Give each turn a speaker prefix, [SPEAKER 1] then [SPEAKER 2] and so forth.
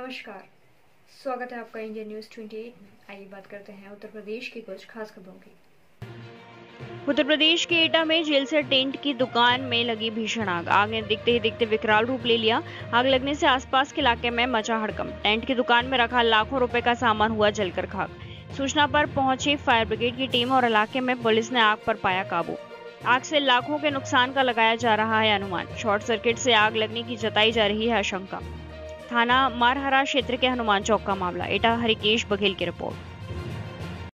[SPEAKER 1] नमस्कार, स्वागत है आपका इंडियन न्यूज 28। आइए बात करते हैं उत्तर प्रदेश की कुछ खास खबरों की। उत्तर प्रदेश के एटा में जेल से टेंट की दुकान में लगी भीषण आग ने दिखते ही दिखते विकराल रूप ले लिया। आग लगने से आसपास के इलाके में मचा हड़कंप। टेंट की दुकान में रखा लाखों रुपए का सामान हुआ जलकर खाक। सूचना पर पहुंची फायर ब्रिगेड की टीम और इलाके में पुलिस ने आग पर पाया काबू। आग से लाखों के नुकसान का लगाया जा रहा है अनुमान। शॉर्ट सर्किट से आग लगने की जताई जा रही है आशंका। थाना मारहरा क्षेत्र के हनुमान चौक का मामला। एटा हरिकेश बघेल की रिपोर्ट।